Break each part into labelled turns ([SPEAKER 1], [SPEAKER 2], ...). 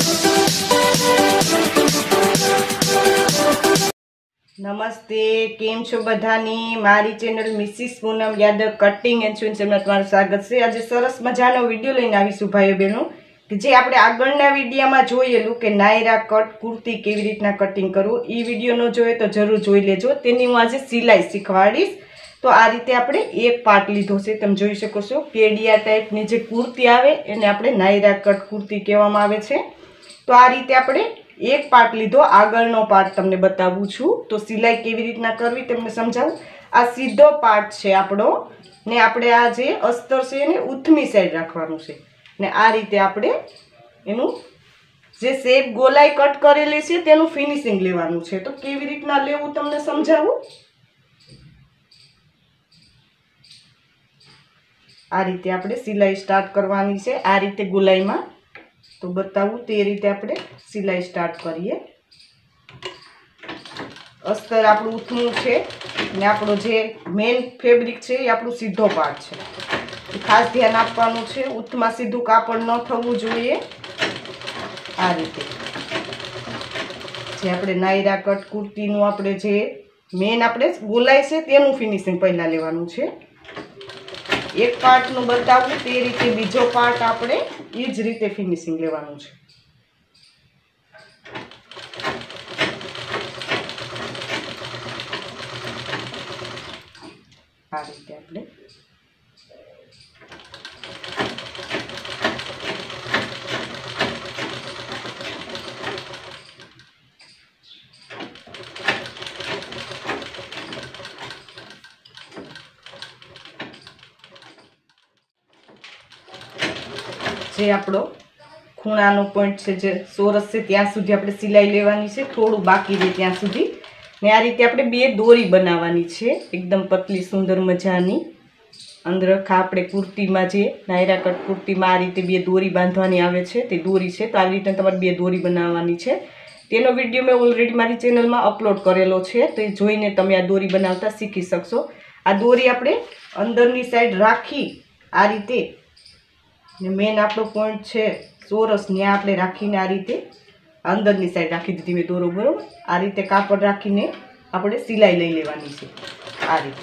[SPEAKER 1] नमस्ते, केम छो बधानी। मारी channel Mrs Poonam Yadav cutting and sewing में तुम्हाરું स्वागत है। आज सरस मजानो विडियो लईने आवीशुं भाईओ बहनों कि जे आपणे आगळना विडियोमां जोयेलुं के नायरा कट कुर्ती केवी रीतना कटिंग करवुं, ई विडियो न जोयो तो जरूर जोई लेजो। तेनी हुं आजे सिलाई शीखवाडीश। तो आ रीते आपणे एक पार्ट लीधो छे, तमे जोई शको छो। केडिया टाइपनी जे कुर्ती आवे एने आपणे नायरा कट कुर्ती कहेवामां आवे छे। तो आ रीते आपणे एक पार्ट लीधो, आगळनो पार्ट तमने बतावुं छुं। तो सिलाई केवी रीतना करवी तमने समजावुं। आ सीधो पार्ट छे आपणो ने आपणे आ जे अस्तर छे एने उथमी साइड राखवानुं छे ने आ रीते आपणे एनुं जे शेप गोलाई कट करेली छे तेनुं फिनिशिंग लेवानुं छे। तो केवी रीतना लेवुं तमने समजावुं। आ रीते आपणे सिलाई स्टार्ट करवानी छे। आ रीते गोलाईमां तो बतावुं ते रीते आपणे सिलाई स्टार्ट करीए। अस्तर आपणुं उथमुं छे ने आपणो जे मेन फेब्रिक छे ए आपणो सीधो पार्ट छे। खास ध्यान आपवानुं छे, उथमां सीधुं कापड़ न थवुं जोईए। आ रीते जे आपणे नायरा कट कुर्तीनुं आपणे जे मेन आपणे गोलाई छे तेनुं फिनिशिंग पहिला लेवानुं छे। एक पार्टनुं बतावुं ते रीते बीजो पार्ट आपणे ई ज रीते फिनिशिंग लेवानुं छे। आ रीते आपणे जे आपणो खूणानो पॉइंट छे जे सोरस छे त्यां सुधी आपणे सिलाई लेवानी छे, थोडुं बाकी रहे त्यां सुधी। ने आ रीते आपणे बे दोरी बनाववानी छे, एकदम पतली सुंदर मजानी। अंदर आपणे कुर्तीमां जे नायरा कट कुर्तीमां आ रीते बे दोरी बांधवानी आवे छे ते दोरी छे। तो आ रीते तमारे बे दोरी बनाववानी छे। तेनो विडियो मैं ऑलरेडी मारी चेनलमां अपलोड करेलो छे, तो जोईने तमे आ दोरी बनावता शीखी शकशो। आ दोरी आपणे अंदरनी साइड राखी आ रीते ने मेन आपणो पॉइंट छे सोरस न्या आपणे राखीने आ रीते अंदरनी साइड राखी दीधी मैं दोरो, बरोबर। आ रीते कापड़ राखीने आपणे सिलाई लई लेवानी छे। आ रीते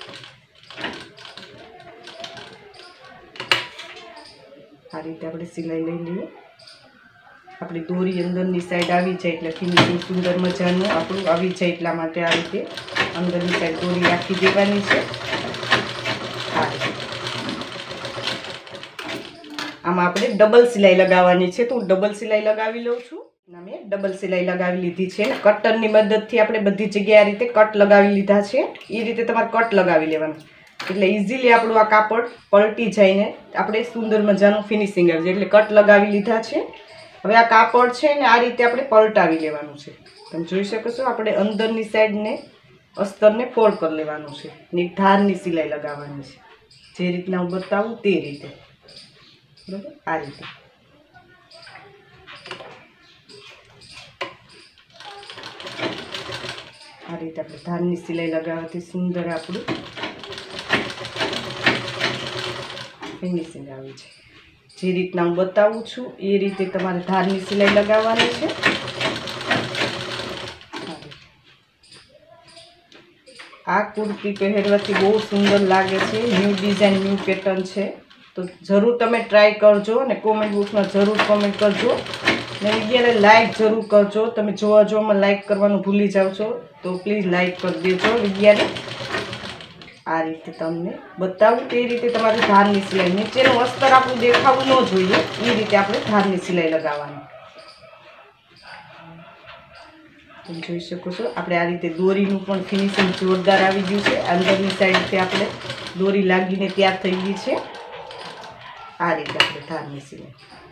[SPEAKER 1] आपणे सिलाई लई लईए। आपणी दोरी अंदरनी साइड आवी जाय એટલે ફિનિશિંગ સુંદર મજાનું આપણું આવી જાય એટલા માટે આ રીતે અંદરની સાઈડ દોરી રાખી દેવાની છે। આ રીતે આમાં આપણે ડબલ સિલાઈ લગાવવાની છે, તો હું ડબલ સિલાઈ લગાવી લઉં છું। મેં ડબલ સિલાઈ લગાવી લીધી છે ને કટરની મદદથી આપણે બધી જગ્યાએ આ રીતે કટ લગાવી લીધા છે। એ રીતે તમારે કટ લગાવી લેવાનું એટલે ઇઝીલી આપણું આ કાપડ પલટી જઈને આપણે સુંદર મજાનું ફિનિશિંગ આવી જાય। એટલે કટ લગાવી લીધા છે। હવે આ કાપડ છે ને આ રીતે આપણે પલટાવી લેવાનું છે। તમે જોઈ શકો છો આપણે અંદરની સાઈડને અસ્તરને ફોલ્ડ કરી લેવાનું છે ને એક ધારની સિલાઈ લગાવવાની છે, જે રીતના હું બતાવું તે રીતે, બરાબર। આ રીતે આપણે ધારની સિલાઈ લગાવવાથી સુંદર આપણું ફિનિશિંગ આવે છે। જે રીતના હું બતાવું છું એ રીતે તમારે ધારની સિલાઈ લગાવવાની છે। આ કુર્તી પહેરવાથી બહુ સુંદર લાગે છે, ન્યૂ ડિઝાઇન ન્યૂ પેટર્ન છે। તો જરૂર તમે ટ્રાય કરજો અને કોમેન્ટ બોક્સમાં જરૂર કોમેન્ટ કરજો ને વિડીયોને લાઈક જરૂર કરજો। તમે જોવામાં લાઈક કરવાનું ભૂલી જાઓ છો તો પ્લીઝ લાઈક કરી દેજો વિડીયોને। आ रीते तमने बतावुं ते रीते तमारे धारनी सिलाई नीचेनुं अस्तर आपणुं देखावुं न जोईए, ए रीते आपणे धारनी सिलाई लगाववानी। તમે જોઈ શકો છો આપણે આ રીતે દોરીનું પણ ફિનિશિંગ જોરદાર આવી ગયું છે। અંદરની સાઈડથી આપણે દોરી લાગીને તૈયાર થઈ ગઈ છે। આ રીતે આપણે ધારની સિલાઈ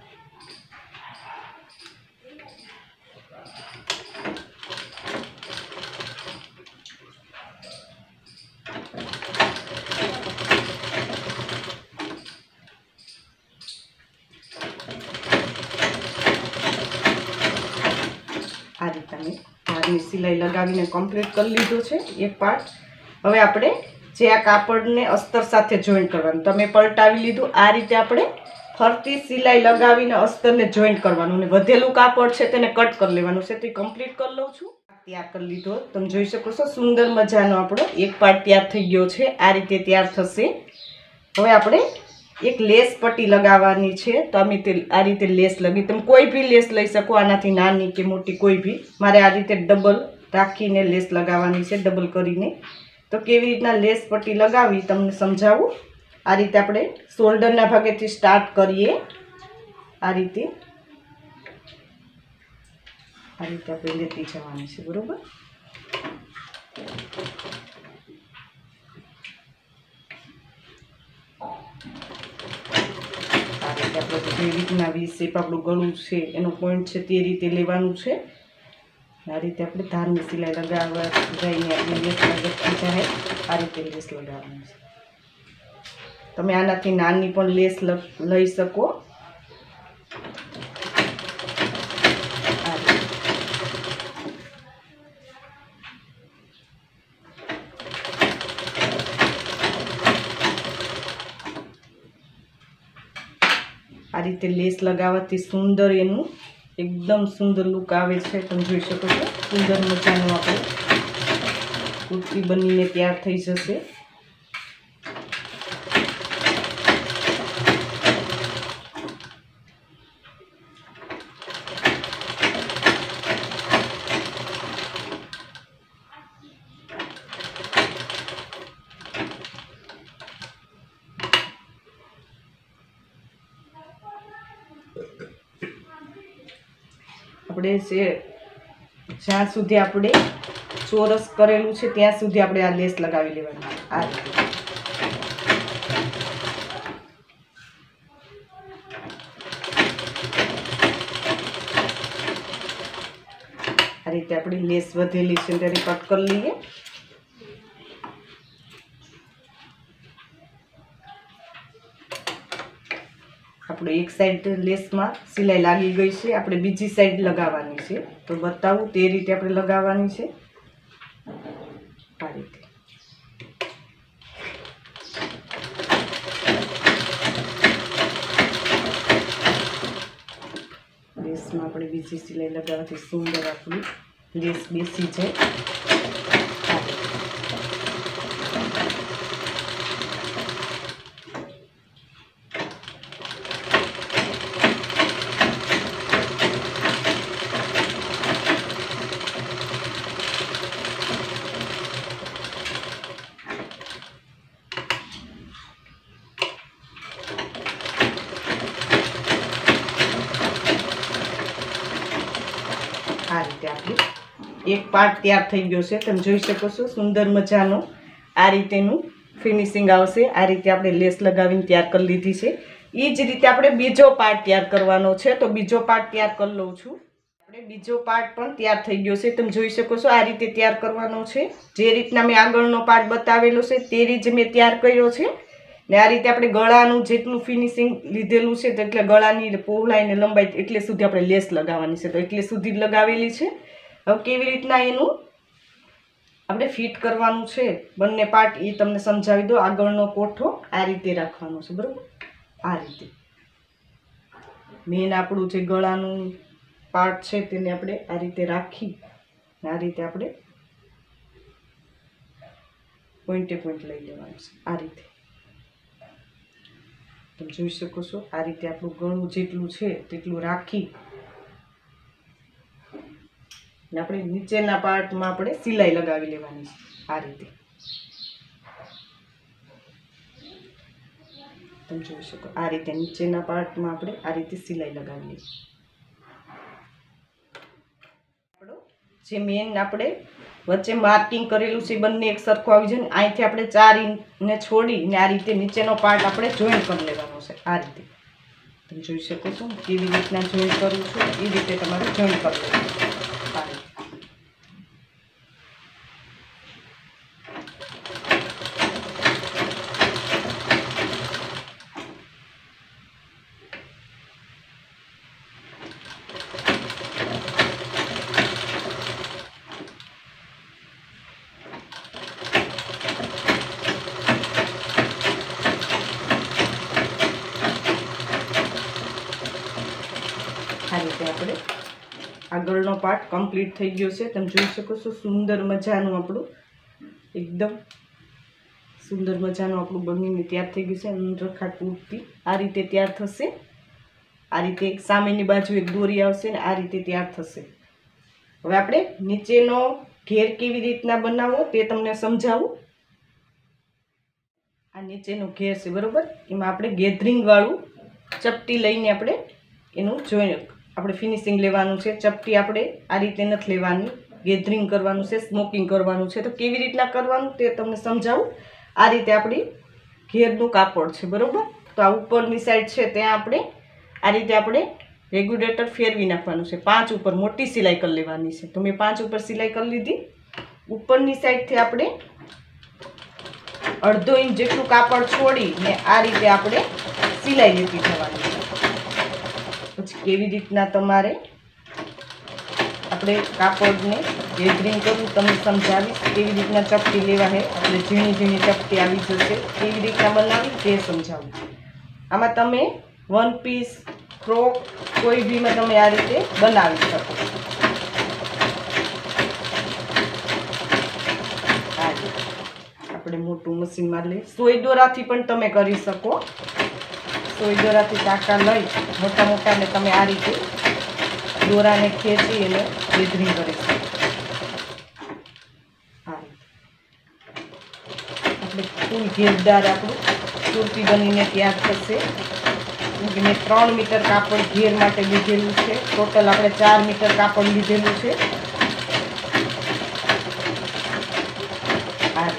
[SPEAKER 1] आ रीते मैं धारनी सिलाई लगावीने कम्प्लीट कर लीधो छे एक पार्ट। हवे आपणे जे आ कापड़ने अस्तर साथे जोइंट करवानुं, तमे पलटावी लीधुं। आ रीते आपणे ફરતી સિલાઈ લગાવીને અસ્તરને જોઈન્ટ કરવાનું અને વધેલું કાપડ છે તેને કટ કરી લેવાનું છે. તે કમ્પ્લીટ કરી લઉં છું. તૈયાર કરી લીધો. તમે જોઈ શકો છો સુંદર મજાનો આપણો એક પાર્ટ તૈયાર થઈ ગયો છે. આ રીતે તૈયાર થશે. હવે આપણે એક લેસ પટ્ટી લગાવવાની છે. તો અમે આ રીતે લેસ લગી, તમે કોઈ બી લેસ લઈ શકો, આનાથી નાની કે મોટી કોઈ બી. મારે આ રીતે ડબલ રાખીને લેસ લગાવવાની છે, ડબલ કરીને. તો કેવી રીતના લેસ પટ્ટી લગાવી તમને સમજાવું. આ રીતે આપણે શોલ્ડરના ભાગેથી સ્ટાર્ટ કરીએ. આ રીતે આપણે લેતી જવાની છે, બરોબર. આ રીતે આપણે જે રીતના વી શેપ આપણું ગળું છે એનો પોઈન્ટ છે તે રીતે લેવાનું છે. આ રીતે આપણે ધારની સિલાઈ લગાવવા જઈને આપણે લેસ લગાવતી જાય. આ રીતે લેસ લગાવવાની છે. તમે આનાથી નાની પણ લેસ લઈ શકો. આ રીતે લેસ લગાવવાથી સુંદર એનું એકદમ સુંદર લુક આવે છે. તમે જોઈ શકો છો સુંદર મજાનું આપણે કુર્તી બનીને તૈયાર થઈ જશે. આપણે જ્યાં સુધી આપણે ચોરસ કરેલું છે ત્યાં સુધી આપણે આ લેસ લગાવી લેવાની. આ રીતે આપણી લેસ વધેલી છે તેને કટ કરી લઈએ. આપણે એક સાઈડ લેસમાં સિલાઈ લાગી ગઈ છે, આપણે બીજી સાઈડ લગાવવાની છે. તો બતાવું તે રીતે આપણે લગાવવાની છે. આ રીતે લેસમાં આપણે બીજી સિલાઈ લગાવવાથી સુંદર આપણી લેસ બેસી જાય. આ રીતે આપણું એક પાર્ટ તૈયાર થઈ ગયો છે. તમે જોઈ શકો છો સુંદર મજાનો આ રીતેનું ફિનિશિંગ આવશે. આ રીતે આપણે લેસ લગાવીને તૈયાર કરી લીધી છે. એ જ રીતે આપણે બીજો પાર્ટ તૈયાર કરવાનો છે. તો બીજો પાર્ટ તૈયાર કરી લઉં છું. આપણે બીજો પાર્ટ પણ તૈયાર થઈ ગયો છે. તમે જોઈ શકો છો આ રીતે તૈયાર કરવાનો છે. જે રીતના મેં આગળનો પાર્ટ બતાવેલો છે તે રીતે મેં તૈયાર કર્યો છે. ને આ રીતે આપણે ગળાનું જેટલું ફિનિશિંગ લીધેલું છે એટલે ગળાની પહોળાઈ ને લંબાઈ એટલે સુધી આપણે લેસ લગાવવાની છે. તો એટલે સુધી જ લગાવેલી છે. હવે કેવી રીતના એનું આપણે ફિટ કરવાનું છે બંને પાર્ટ એ તમને સમજાવી દો. આગળનો કોઠો આ રીતે રાખવાનો છે, બરાબર. આ રીતે મેન આપણું જે ગળાનું પાર્ટ છે તેને આપણે આ રીતે રાખી આ રીતે આપણે પોઈન્ટે પોઈન્ટ લઈ લેવાનું છે. આ રીતે તમે જોઈ શકો છો આ રીતે આપણું ગળું જેટલું છે તેટલું રાખી ને આપણે નીચેના પાર્ટમાં આપણે સિલાઈ લગાવી લેવાની છે. આ રીતે તમે જોઈ શકો આ રીતે નીચેના પાર્ટમાં આપણે આ રીતે સિલાઈ લગાવી લઈએ. જે મેન આપણે વચ્ચે માર્કિંગ કરેલું છે બંને એક સરખું આવી જાય ને અહીંથી આપણે 4 ઇંચને છોડીને આ રીતે નીચેનો પાર્ટ આપણે જોઈન્ટ કરી લેવાનો છે. આ રીતે તમે જોઈ શકો છો કેવી રીતના જોઈન્ટ કરું છું એ રીતે તમારે જોઈન્ટ કરી લેવાનું. આ રીતે આ રીતે આપણે આગળનો પાર્ટ કમ્પ્લીટ થઈ ગયો છે. તમે જોઈ શકો છો સુંદર મજાનું આપણું એકદમ સુંદર મજાનું આપણું બનીને તૈયાર થઈ ગયું છે. અંદરખા કુર્તી આ રીતે તૈયાર થશે. આ રીતે એક સામેની બાજુ એક દોરી આવશે ને આ રીતે તૈયાર થશે. હવે આપણે નીચેનો ઘેર કેવી રીતના બનાવવો તે તમને સમજાવું. આ નીચેનો ઘેર છે બરાબર, એમાં આપણે ગેધરિંગવાળું ચપટી લઈને આપણે એનું આપણે ફિનિશિંગ લેવાનું છે. ચપટી આપણે આ રીતે નથી લેવાની, ગેધરિંગ કરવાનું છે, સ્મોકિંગ કરવાનું છે. તો કેવી રીતના કરવાનું તે તમને સમજાવું. આ રીતે આપણી ઘેરનું કાપડ છે બરાબર. તો આ ઉપરની સાઈડ છે ત્યાં આપણે આ રીતે આપણે રેગ્યુલેટર ફેરવી નાખવાનું છે. 5 ઉપર મોટી સિલાઈ કરી લેવાની છે. તો મેં 5 ઉપર સિલાઈ કરી લીધી. ઉપરની સાઈડથી આપણે 1/2 ઇંચ જેટલું કાપડ છોડીને આ રીતે આપણે સિલાઈ લેતી જવાની છે. પછી કેવી રીતના તમારે આપણે કાપડને ગેધરિંગ કરવું તમને સમજાવીશ. કેવી રીતના ચપટી લેવા છે, આપણે ઝીણી ઝીણી ચપટી આવી જશે, કેવી રીતના બનાવી તે સમજાવું. આમાં તમે 1 પીસ ફ્રોક કોઈ બીમાં તમે આ રીતે બનાવી શકો. આપણે મોટું મશીનમાં લઈ સોય દોરાથી પણ તમે કરી શકો. સોય દોરાથી ટાંકા લઈ મોટા મોટાને તમે આ રીતે દોરાને ખેંચી અને ગેધરિંગ કરી શકો. આ રીતે આપણે ફૂલ ઘેરદાર આપણું કુર્તી બનીને તૈયાર થશે. મેં 3 મીટર કાપડ ઘેર માટે લીધેલું છે. ટોટલ આપણે 4 મીટર કાપડ લીધેલું છે. આ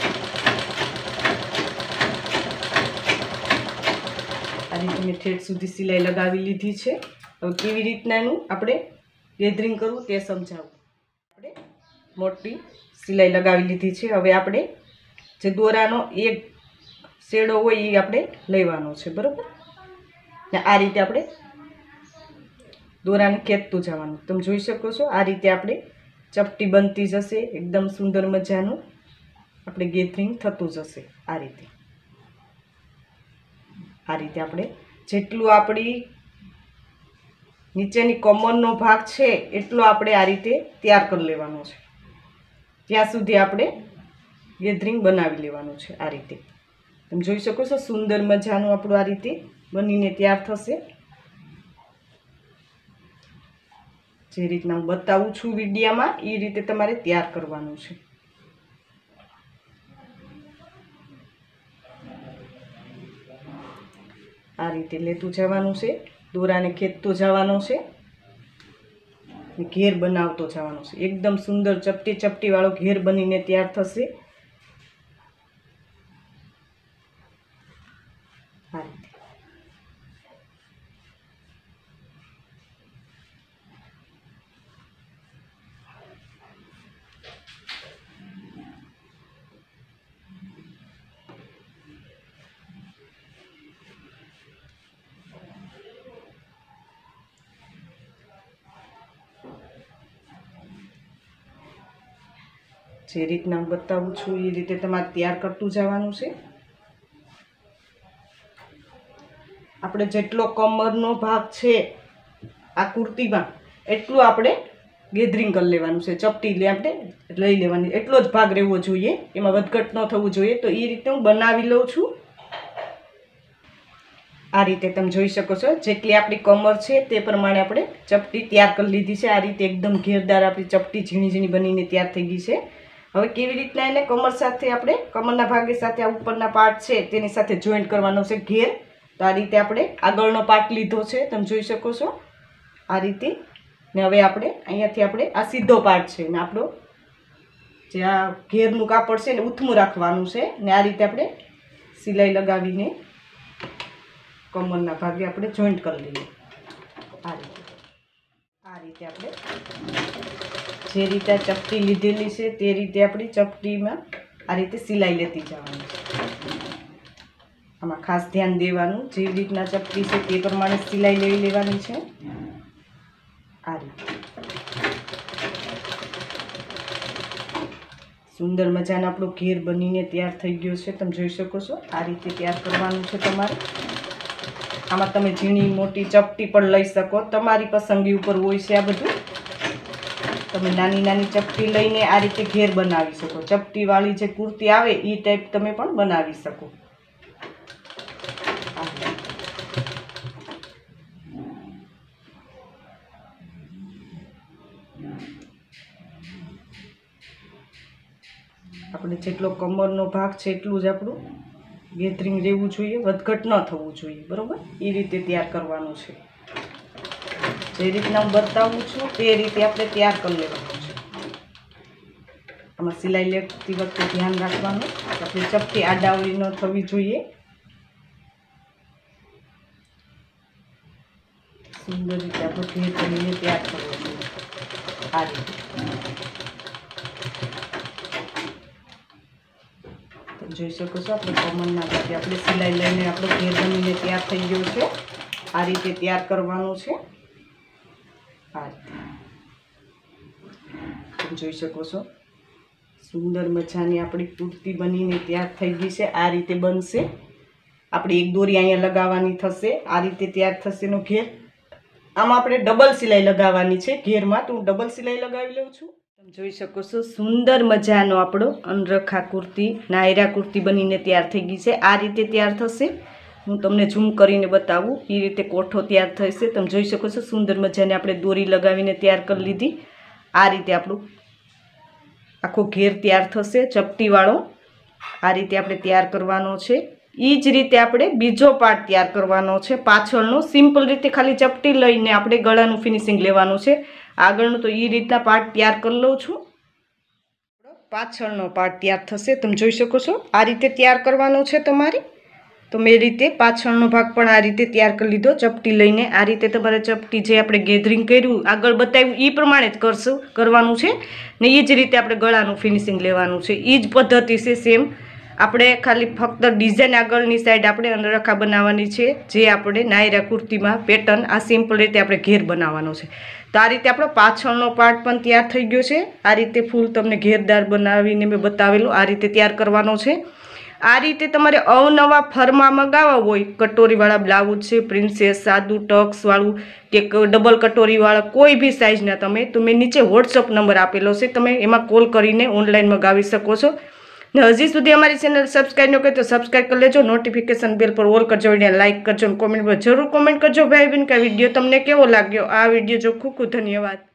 [SPEAKER 1] રીતે મેં ઠેઠ સુધી સિલાઈ લગાવી લીધી છે. હવે કેવી રીતના એનું આપણે ગેધરિંગ કરવું તે સમજાવું. આપણે મોટી સિલાઈ લગાવી લીધી છે. હવે આપણે જે દોરાનો એક શેડો હોય એ આપણે લેવાનો છે બરાબર. ને આ રીતે આપણે દોરાને ખેંચતું જવાનું. તમે જોઈ શકો છો આ રીતે આપણે ચપટી બનતી જશે. એકદમ સુંદર મજાનું આપણે ગેધરિંગ થતું જશે. આ રીતે આપણે જેટલું આપણી નીચેની કમરનો ભાગ છે એટલો આપણે આ રીતે તૈયાર કરી લેવાનો છે. ત્યાં સુધી આપણે ગેધરિંગ બનાવી લેવાનું છે. આ રીતે તમે જોઈ શકો છો સુંદર મજાનું આપણું આ રીતે બનીને તૈયાર થશે. જે રીતના હું બતાવું છું વિડીયામાં એ રીતે તમારે તૈયાર કરવાનું છે. આ રીતે લેતું જવાનું છે, દોરાને ખેંચતો જવાનો છે, ઘેર બનાવતો જવાનો છે. એકદમ સુંદર ચપટી ચપટી વાળો ઘેર બનીને તૈયાર થશે. આ રીતે જે રીતના હું બતાવું છું એ રીતે તમારે તૈયાર કરતું જવાનું છે. આપણે જેટલો કમરનો ભાગ છે આ કુર્તીમાં એટલું આપણે ગેધરિંગ કરી લેવાનું છે. ચપટી આપણે લઈ લેવાની, એટલો જ ભાગ રહેવો જોઈએ, એમાં વધઘટ ન થવું જોઈએ. તો એ રીતે હું બનાવી લઉં છું. આ રીતે તમે જોઈ શકો છો જેટલી આપણી કમર છે તે પ્રમાણે આપણે ચપટી તૈયાર કરી લીધી છે. આ રીતે એકદમ ઘેરદાર આપણી ચપટી ઝીણી ઝીણી બનીને તૈયાર થઈ ગઈ છે. હવે કેવી રીતના એને કમર સાથે આપણે કમરના ભાગે સાથે આ ઉપરના પાર્ટ છે તેની સાથે જોઈન્ટ કરવાનો છે ઘેર. તો આ રીતે આપણે આગળનો પાર્ટ લીધો છે, તમે જોઈ શકો છો આ રીતે. ને હવે આપણે અહીંયાથી આપણે આ સીધો પાર્ટ છે ને આપણો જે આ ઘેરનું કાપડ છે ને ઉથમું રાખવાનું છે. ને આ રીતે આપણે સિલાઈ લગાવીને કમરના ભાગે આપણે જોઈન્ટ કરી લઈએ. આ રીતે આપણે જે રીતે ચપટી લીધેલી છે તે રીતે આપણી ચપટીમાં આ રીતે સિલાઈ લેતી જવાની. આમાં ખાસ ધ્યાન દેવાનું, જેવી રીતના ચપટી છે તે પ્રમાણે સિલાઈ લઈ લેવાની છે. આ રીતે સુંદર મજાનો આપણો ઘેર બનીને તૈયાર થઈ ગયો છે. તમે જોઈ શકો છો આ રીતે તૈયાર કરવાનું છે તમારે. આમાં તમે ઝીણી મોટી ચપટી પણ લઈ શકો, તમારી પસંદગી ઉપર હોય છે આ બધું. તમે નાની નાની ચપટી લઈને આ રીતે ઘેર બનાવી શકો. ચપટીવાળી જે કુર્તી આવે એ ટાઈપ તમે પણ બનાવી શકો. આપણે જેટલો કમરનો ભાગ છે એટલું જ આપણું ગેધરિંગ રહેવું જોઈએ, વધઘટ ન થવું જોઈએ, બરાબર? એ રીતે તૈયાર કરવાનું છે. જે રીતના હું બતાવું છું તે રીતે આપણે તૈયાર કરી લેવાનું છે. આમાં સિલાઈ લેતી વખતે ધ્યાન રાખવાનું, આપણે ચપટી આડાવડી ન થવી જોઈએ. સુંદર રીતે આપણે ઘેર કરીને તૈયાર કરવો જોઈએ આ રીતે. જોઈ શકો છો આપણે કમરના ભાગે આપણે સિલાઈ લઈને આપણો ઘેર બનીને તૈયાર થઈ ગયો છે. આ રીતે તૈયાર કરવાનું છે. આ રીતે જોઈ શકો છો સુંદર મજાની આપણી કુર્તી બનીને તૈયાર થઈ ગઈ છે. આ રીતે બનશે. આપણે એક દોરી અહીંયા લગાવવાની થશે. આ રીતે તૈયાર થશે એનો ઘેર. આમાં આપણે ડબલ સિલાઈ લગાવવાની છે ઘેરમાં, તો હું ડબલ સિલાઈ લગાવી લઉં છું. તમે જોઈ શકો છો સુંદર મજાનો આપણો અનરખા કુર્તી, નાયરા કુર્તી બનીને તૈયાર થઈ ગઈ છે. આ રીતે તૈયાર થશે. હું તમને ઝૂમ કરીને બતાવું. એ રીતે કોઠો તૈયાર થશે. તમે જોઈ શકો છો સુંદર મજાને આપણે દોરી લગાવીને તૈયાર કરી લીધી. આ રીતે આપણું આખો ઘેર તૈયાર થશે ચપટીવાળો. આ રીતે આપણે તૈયાર કરવાનો છે. એ જ રીતે આપણે બીજો પાર્ટ તૈયાર કરવાનો છે પાછળનો. સિમ્પલ રીતે ખાલી ચપટી લઈને આપણે ગળાનું ફિનિશિંગ લેવાનું છે. આગળનું તો એ રીતના પાર્ટ તૈયાર કરી લઉં છું. પાછળનો પાર્ટ તૈયાર થશે. તમે જોઈ શકો છો આ રીતે તૈયાર કરવાનો છે તમારે. તો મેં રીતે પાછળનો ભાગ પણ આ રીતે તૈયાર કરી લીધો ચપટી લઈને. આ રીતે તમારે ચપટી જે આપણે ગેધરિંગ કર્યું આગળ બતાવ્યું એ પ્રમાણે જ કરવાનું છે ને. એ જ રીતે આપણે ગળાનું ફિનિશિંગ લેવાનું છે. એ જ પદ્ધતિ છે સેમ. આપણે ખાલી ફક્ત ડિઝાઇન આગળની સાઈડ આપણે અનરખા બનાવવાની છે. જે આપણે નાયરા કુર્તીમાં પેટર્ન આ સિમ્પલ રીતે આપણે ઘેર બનાવવાનો છે. તો આ રીતે આપણો પાછળનો પાર્ટ પણ તૈયાર થઈ ગયો છે. આ રીતે ફૂલ તમને ઘેરદાર બનાવીને મેં બતાવેલું આ રીતે તૈયાર કરવાનો છે. આ રીતે તમારે અવનવા ફરમાં મગાવવા હોય, કટોરીવાળા બ્લાઉઝ છે, પ્રિન્સેસ, સાદું ટક્સવાળું કે ડબલ કટોરીવાળા કોઈ બી સાઇઝના તો મેં નીચે વોટ્સઅપ નંબર આપેલો છે. તમે એમાં કોલ કરીને ઓનલાઈન મગાવી શકો છો. ને હજી સુધી અમારી ચેનલ સબસ્ક્રાઈબ ન કરી તો સબસ્ક્રાઈબ કરી લેજો. નોટિફિકેશન બેલ પર ઓલ કરજો. વિડીયો લાઇક કરજો અને કોમેન્ટ પર જરૂર કોમેન્ટ કરજો ભાઈ બહેન કે વિડીયો તમને કેવો લાગ્યો. આ વિડીયો જો ખૂબ ખૂબ ધન્યવાદ.